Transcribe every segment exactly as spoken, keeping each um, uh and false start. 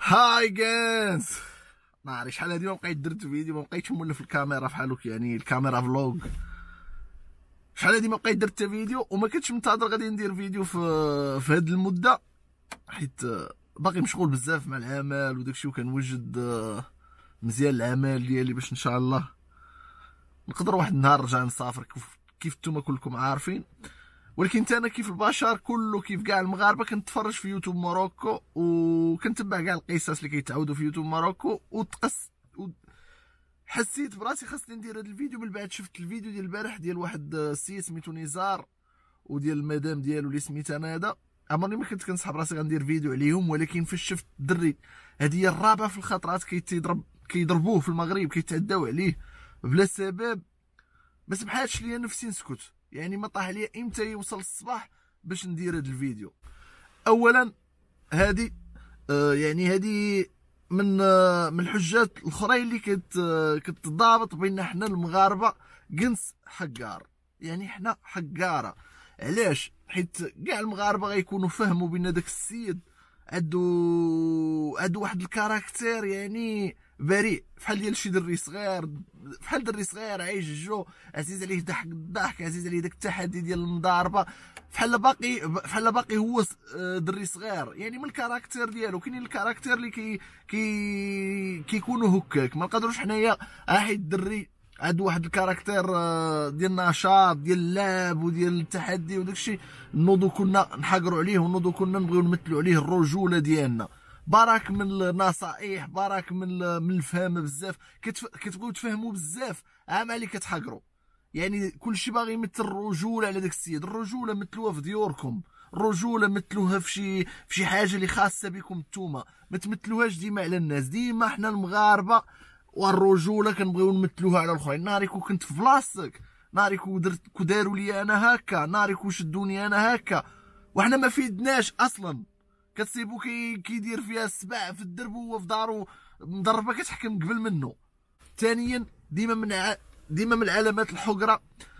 هاي جايز، ناري شحال هادي ما بقيت درت فيديو، ما بقيتش مولف الكاميرا فحالك، يعني الكاميرا فلوغ. شحال هادي ما بقيت درت فيديو وما كنتش منتظر غادي ندير فيديو في في هاد المده، حيت باقي مشغول بزاف مع العمل وداكشي، وكنوجد مزيان العمل ديالي باش ان شاء الله نقدر واحد النهار نرجع نسافر كيف نتوما كلكم عارفين. ولكن انا كيف البشر كله، كيف كاع المغاربه، كنتفرج في يوتيوب موروكو وكنتبع كاع القصص اللي كيتعاودوا في يوتيوب موروكو، وتقص حسيت براسي خاصني ندير هذا الفيديو. من بعد شفت الفيديو ديال البارح ديال واحد السيد سميتو نزار وديال المدام ديالو اللي سميتها ندى. عمرني ما كنت كنصحاب راسي غندير فيديو عليهم، ولكن فاش شفت الدري، هذه هي الرابعه في الخطرات كيتضرب كيضربوه في المغرب، كيتعداو عليه بلا سبب، ما سمحاتش ليا نفسي نسكت. يعني ما طاح عليا امتى يوصل الصباح باش ندير هذا الفيديو. اولا هذه آه يعني هذه من آه من الحجات الاخرى اللي كت آه كتضابط بيننا حنا المغاربه، جنس حقار. يعني حنا حقاره. علاش؟ حيت كاع المغاربه غيكونوا فهموا بان داك السيد عندو عندو واحد الكاركتير يعني بريء، فحال ديال شي دري صغير، فحال دري صغير عايش الجو، عزيز عليه ضحك الضحك، عزيز عليه داك التحدي ديال المضاربه، فحال باقي فحال باقي هو دري صغير. يعني من الكاركتير ديالو كاينين الكاركتير اللي كي كي كيكونوا هكاك، ما نقدروش حنايا حيت الدري عندو واحد الكاركتير ديال النشاط ديال اللعب وديال التحدي وداكشي، نوضو كنا نحقروا عليه ونوضو كنا نبغيو نمثلوا عليه الرجوله ديالنا. باراك من النصائح، باراك من من الفهم بزاف، كتبغيو تفهموا بزاف عام اللي كتحقروا. يعني كلشي باغي يمثل الرجوله على داك السيد. الرجوله مثلوها في ديوركم، الرجوله مثلوها في شي في شي حاجه اللي خاصه بكم نتوما، ما تمثلوهاش ديما على الناس. ديما حنا المغاربه والرجوله كنبغيو نمثلوها على الاخرين. ناري كون كنت في بلاصتك، ناري كون درت كون داروا لي انا هكا، ناري كون شدوني انا هكا، وحنا ما فيدناش اصلا. كتسيبو كي كيدير فيها السبع في الدرب وهو في دارو مضربه كتحكم قبل منه. ثانيا ديما من ع... ديما من العلامات الحقره،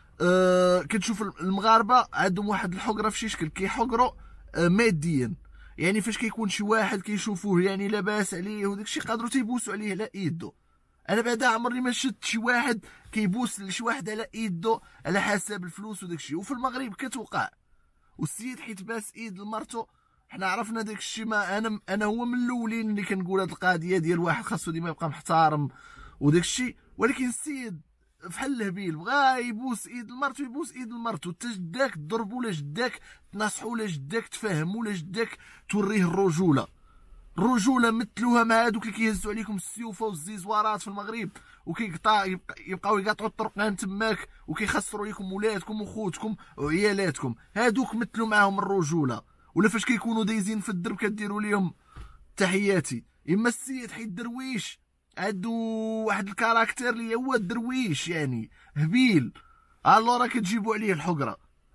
أه كتشوف المغاربه عندهم واحد الحقره في شي شكل، كيحقروا أه ماديا. يعني فاش كيكون شي واحد كيشوفوه يعني لاباس عليه وداكشي، قادروا تيبوسوا عليه على ايدو. انا بعدا عمرني ما شفت شي واحد كيبوس لشي واحد على ايدو على حساب الفلوس وداكشي. وفي المغرب كتوقع، والسيد حيت باس ايد لمرتو، حنا عرفنا داك الشيء. ما انا انا هو من الاولين اللي كنقول هاد القضيه ديال واحد خاصو ديما يبقى محترم وداك الشيء. ولكن السيد بحال الهبيل بغا يبوس ايد لمرتو، يبوس ايد لمرتو. تا جداك تضربو ولا جداك تناصحو ولا جداك تفهمو ولا جداك توريه الرجوله. الرجوله مثلوها مع هادوك اللي كيهزوا عليكم السيوفه والزيزوارات في المغرب، وكيقطع يبقاو يقاطعوا الطرقان تماك، وكيخسروا لكم ولادكم وخوتكم وعيالاتكم. هادوك مثلوا معاهم الرجوله. ولا فاش كيكونوا دايزين في الدرب كديروا ليهم تحياتي. اما السيد حيت درويش عندو واحد الكاركتير اللي هو الدرويش، يعني هبيل، الو راه كتجيبوا عليه الحقره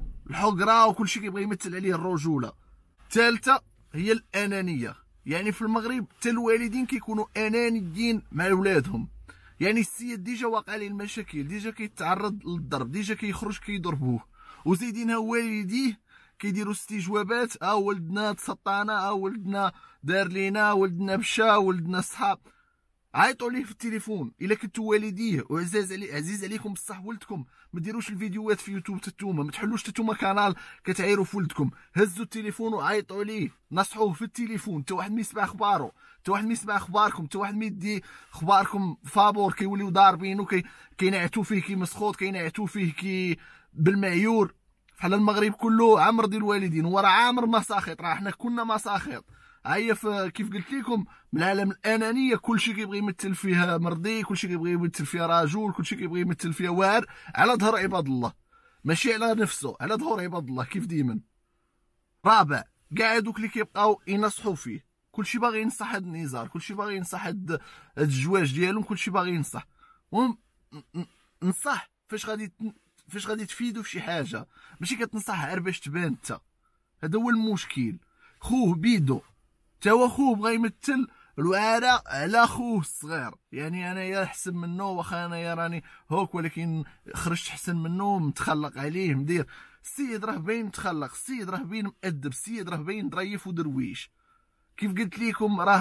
الحقره وكلشي كيبغي يمثل عليه الرجوله. الثالثه هي الانانيه. يعني في المغرب حتى الوالدين كيكونوا انانيين مع ولادهم. يعني السيد ديجا واقع عليه المشاكل، ديجا كيتعرض للضرب، ديجا كيخرج كيضربوه، وزيدينها والديه كيديروا استجوابات، اه ولدنا تسطانا، اه ولدنا دار لينا، ولدنا مشى، ولدنا صحاب. عيطوا ليه في التليفون. الا كنتوا والديه وعزاز علي عزيز عليكم بصح ولدكم، ما ديروش الفيديوهات في يوتيوب تتوما، ما تحلوش تتوما كانال كتعيروا في ولدكم. هزوا التليفون وعيطوا ليه، نصحوه في التليفون. حتى واحد ما يسمع اخبارو، حتى واحد ما يسمع اخباركم، حتى واحد ما يدي اخباركم فابور. كيوليو ضاربينو، كي كينعتوا فيه كي مسخوط، كينعتوا فيه كي بالمعيور. بحال المغرب كله عامر ديال الوالدين، وراه عامر مساخط، راه حنا كنا مساخط. هيا كيف قلت لكم من العالم الانانيه، كلشي كيبغي يمثل فيها مرضي، كلشي كيبغي يمثل فيها رجل، كلشي كيبغي يمثل فيها واعر على ظهر عباد الله، ماشي على نفسه، على ظهور عباد الله كيف ديما. رابع، كاع هادوك اللي كيبقاو ينصحوا فيه، كلشي باغي ينصح هاد النزار، كلشي باغي ينصح هاد الجواج ديالهم، كلشي باغي ينصح. المهم نصح فاش غادي فاش غادي تفيدو في شي حاجه، ماشي كتنصح غير باش تبان انت. هذا هو المشكل. خوه بيدو، تا هو خوه بغا يمثل الوعارة على خوه الصغير. يعني انايا احسن منه، واخا انايا راني هوك، ولكن خرجت احسن منه، متخلق عليه مدير. السيد راه باين متخلق، السيد راه باين مؤدب، السيد راه باين ظريف ودرويش. كيف قلت لكم راه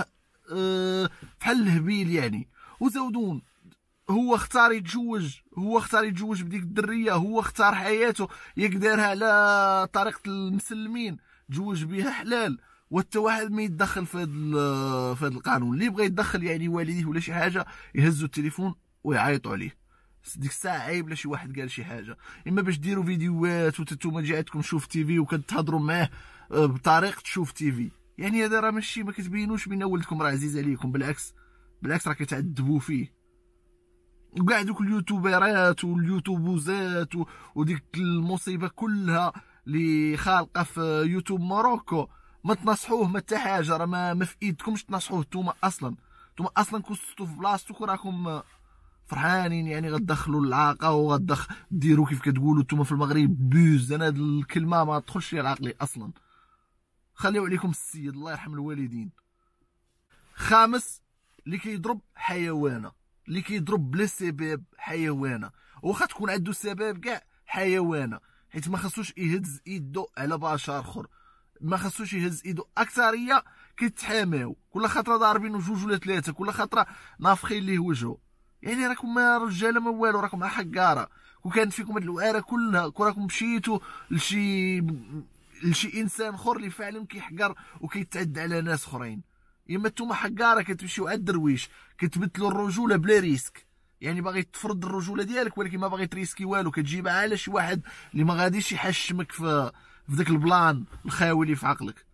أه بحال الهبيل يعني. وزودون هو اختار يتزوج هو اختار يتزوج بديك الدريه، هو اختار حياته ياك دارها على طريقه المسلمين، تزوج بها حلال، وحتى واحد ما يتدخل في هذا في هذا القانون. اللي بغى يتدخل يعني والديه ولا شي حاجه يهزوا التليفون ويعيطوا عليه. ديك الساعه عيب لا شي واحد قال شي حاجه، اما باش ديروا فيديوهات وتتوما جا عندكم شوف تيفي وكتهضروا معاه بطريقه شوف تيفي. يعني هذا راه ماشي ما كتبينوش بان ولدكم راه عزيز عليكم، بالعكس بالعكس راه كتعذبوا فيه. وكاع دوك اليوتيوبرات واليوتيوبوزات وديك المصيبه كلها اللي خالقه في يوتيوب ماروكو، ما تنصحوه ما حتى حاجه، راه ما, ما في ايدكمش تنصحوه. نتوما اصلا نتوما اصلا كنتو في بلاصتو وراكم فرحانين، يعني غتدخلوا العاقه وغتدخل ديروا كيف كتقولوا نتوما في المغرب بوز. انا هاد الكلمه ما تدخلش لي لعقلي اصلا. خليو عليكم السيد الله يرحم الوالدين. خامس، اللي كيضرب حيوانه، اللي كيضرب بلا سبب حيوانه، واخا تكون عنده سبب كاع حيوانه، حيت ما خصوش يهز يدو على بشر اخر، ما خصوش يهز يدو. اكثريه كيتحاماو كل خطره ضاربينو جوج ولا ثلاثه، كل خطره نافخين ليه وجهه. يعني راكم ما رجاله ما والو، راكم حقاره. وكانت فيكم هاد الوعاره كلها راكم مشيتوا لشي لشي انسان اخر اللي فعلا كيحقر وكيتعدى على ناس اخرين. اما نتوما حقاره كتمشيو على الدرويش كتبدلوا الرجوله بلا ريسك، يعني باغي تفرض الرجوله ديالك ولكن ما باغي تريسكي والو، كتجيبها على شي واحد اللي ما غاديش يحشمك في في داك البلان الخاوي اللي في عقلك.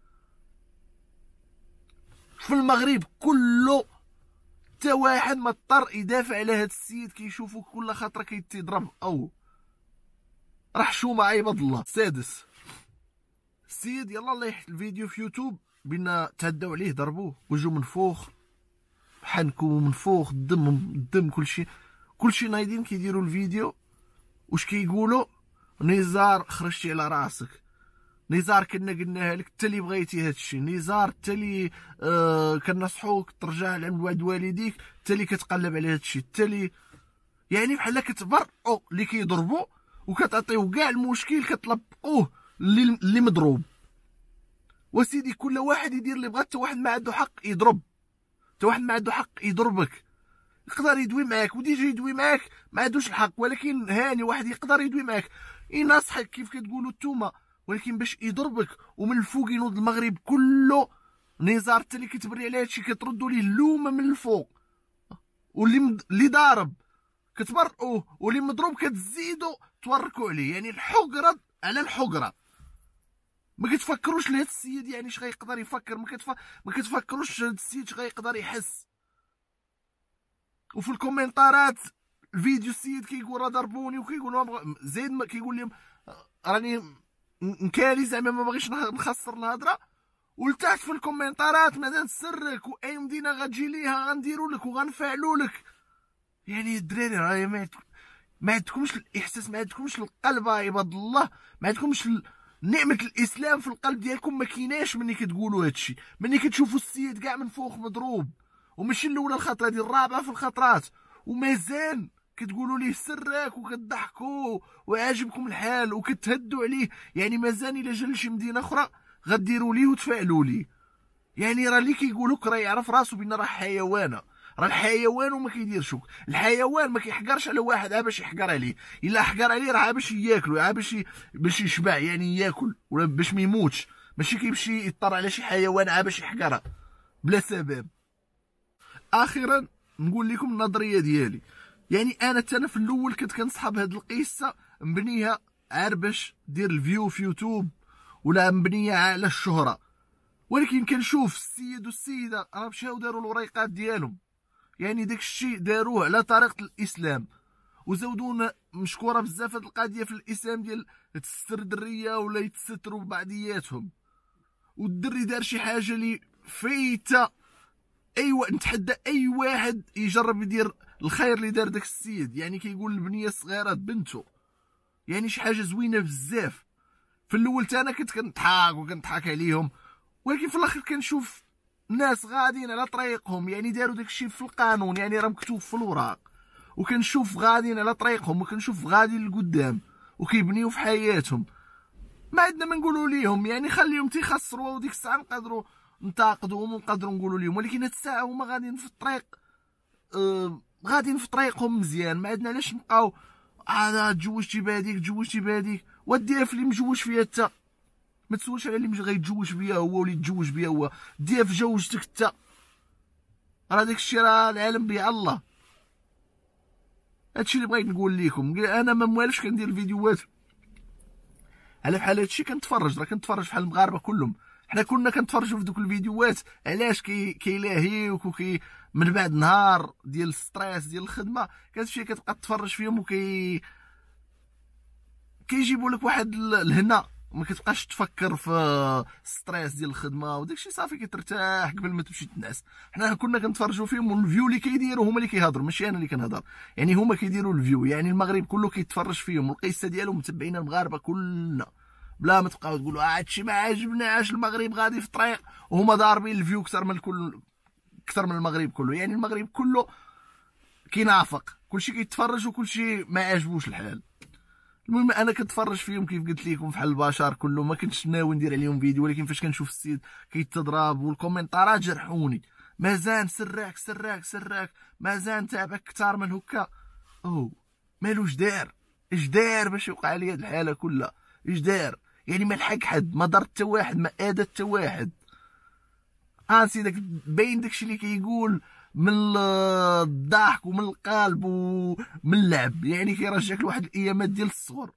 في المغرب كله حتى واحد ما اضطر يدافع على هذا السيد كيشوفو كل خطره كيتضرب او راه حشومه عباد الله. سادس، السيد يلا الله يحل الفيديو في يوتيوب بينا تعداو عليه ضربوه وجهو منفوخ حنكو منفوخ الدم الدم كلشي كلشي نايضين كيديروا الفيديو. واش كيقولوا؟ نزار خرجتي على راسك، نزار كنا قلناها لك، انت اللي بغيتي هادشي، نزار انت اللي آه كنصحوك ترجع لعند والد والديك، انت اللي كتقلب على هادشي، انت اللي يعني بحال كتبرئوا اللي كيضربوا وكتعطيو كاع المشكل كتلبقوه اللي اللي مضروب. وسيدي كل واحد يدير اللي بغا، حتى واحد ما عنده حق يضرب، حتى واحد ما عنده حق يضربك. يقدر يدوي معاك وديجا يدوي معاك ما عندوش الحق، ولكن هاني واحد يقدر يدوي معاك ينصحك كيف كتقولوا نتوما، ولكن باش يضربك ومن الفوق ينوض المغرب كله نزار حتى اللي كتبري على هادشي كتردوا ليه اللومه من الفوق، واللي مد... اللي ضارب كتبرئوه واللي مضروب كتزيدوا توركوا عليه. يعني الحقره على الحقره. ما كتفكروش لهاد السيد يعني اش غيقدر يفكر، ما كتف... ما كتفكروش هاد السيد اش غيقدر يحس. وفي الكومنتارات الفيديو السيد كيقول راه ضربوني وكيقول زيد ما كيقول لهم راني نكالي زعما ما باغيش نخسر الهضره، ولتحت في الكومنتارات مازال سرك واي مدينه غتجي ليها غنديروا لك وغنفعلوا لك. يعني الدراري راه ما ما عندكمش الاحساس، ما عندكمش القلب عباد الله، ما عندكمش نعمه الاسلام في القلب ديالكم. ما كيناش ملي كتقولوا هادشي، ملي كتشوفوا السيد كاع من فوق مضروب، وماشي الاولى الخطره ديال الرابعه في الخطرات، ومازال كتقولوا ليه سرك وكتضحكوا وعاجبكم الحال وكتهدوا عليه. يعني مازال الا جا لشي مدينه اخرى غديروا ليه وتفاعلوا ليه. يعني راه اللي كيقول لك راه يعرف راسو بان راه حيوانه، راه الحيوان وما كيديرش. الحيوان ما كيحقرش على واحد عا باش يحقر عليه، الا حقر عليه راه باش ياكلو، عا باش باش يشبع يعني ياكل ولا باش ما يموتش، ماشي كيمشي يضطر على شي حيوان عا باش يحقرها بلا سبب. اخيرا نقول لكم النظريه ديالي. يعني انا حتى انا في الاول كنت كنصحى بهاد القصه مبنيه عار باش دير الفيو في يوتيوب ولا مبنيه على الشهره، ولكن كنشوف السيد والسيده راه مشاو داروا الوريقات ديالهم، يعني داك الشيء داروه على طريقه الاسلام. وزودونا مشكوره بزاف هاد القضيه في الاسلام ديال تستر الدريه ولا يتستروا ببعضياتهم. والدري دار شي حاجه لي فايته ايوا نتحدى اي واحد يجرب يدير الخير اللي دار داك السيد. يعني كيقول البنيه الصغيره بنته، يعني شي حاجه زوينه بزاف. في الاول تا انا كنت كنضحك وكنضحك عليهم، ولكن في الاخر كنشوف ناس غاديين على طريقهم، يعني داروا داك الشيء في القانون، يعني راه مكتوب في الوراق، وكنشوف غاديين على طريقهم وكنشوف غاديين لقدام وكيبنيو في حياتهم. ما عندنا ما نقولوا ليهم، يعني خليهم تيخسروا وديك الساعه نقدروا ننتقدوهم ونقدروا نقولوا لهم، ولكن هاد الساعه هما غاديين في الطريق آه غاديين في طريقهم مزيان. ما عندنا علاش نبقاو هذا تزوجتي بهاديك تزوجتي بهاديك، وديها في اللي مجوج فيها انت، ما تسولش على اللي غيتزوج بيا هو واللي تزوج بيا هو، ديها في جوجتك انت. راه داك الشيء راه العالم بيع الله. هادشي اللي بغيت نقول لكم. انا ما موالفش كندير الفيديوهات على بحال هادشي، كنتفرج راه كنتفرج بحال المغاربه كلهم. حنا كنا كنتفرجوا في دوك الفيديوهات علاش كي كيلاهيوك وكي من بعد نهار ديال الستريس ديال الخدمه كتمشي كتبقى تتفرج فيهم وكي كيجيبوا لك واحد الهنا، ما كتبقاش تفكر في الستريس ديال الخدمه وداكشي صافي كترتاح قبل ما تمشي تنعس. حنا كنا كنتفرجوا فيهم والفيو اللي كيديروا هما اللي كيهضروا ماشي انا اللي كنهضر، يعني هما كيديروا الفيو، يعني المغرب كله كيتفرج فيهم والقصه ديالهم متبعين المغاربه كلنا. بلا ما تبقاو تقولوا اه هادشي ما عاجبناش المغرب غادي في الطريق وهما ضاربين الفيو اكثر من الكل، اكثر من المغرب كله. يعني المغرب كله كينافق، كلشي كيتفرج وكلشي ما عاجبوش الحال. المهم انا كنتفرج فيهم كيف قلت لكم بحال البشر كله، ما كنتش ناوي ندير عليهم فيديو، ولكن فاش كنشوف السيد كيتضرب والكومنتارات جرحوني. مازال سراك سراك سراك مازال تعبك اكثر من هكا. او مالو اش دار اش دار باش يوقع لي هاد الحاله كلها؟ اش دار؟ يعني ما لحق حد، ما ضر حتى واحد، ما اذى حتى واحد. اه سيدك باين داكشي اللي كيقول من الضحك ومن القلب ومن اللعب، يعني كيرجعك لواحد الايامات ديال الصغر.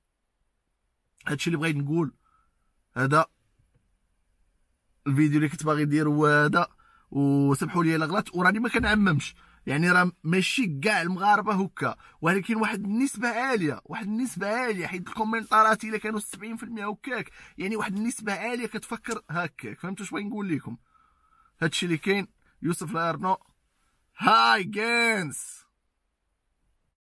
هادشي اللي بغيت نقول. هذا الفيديو اللي كنت باغي ندير هو هذا، وسمحوا لي الا غلطت، وراني ما كنعممش، يعني راه ماشي كاع المغاربه هكا، ولكن واحد النسبه عاليه، واحد النسبه عاليه، حيت الكومنتارات الا كانوا سبعين في المية هكاك، يعني واحد النسبه عاليه كتفكر هكاك. فهمتوا اش بغيت نقول لكم؟ هادشي اللي كاين. يوسف الارنو، هاي جينز.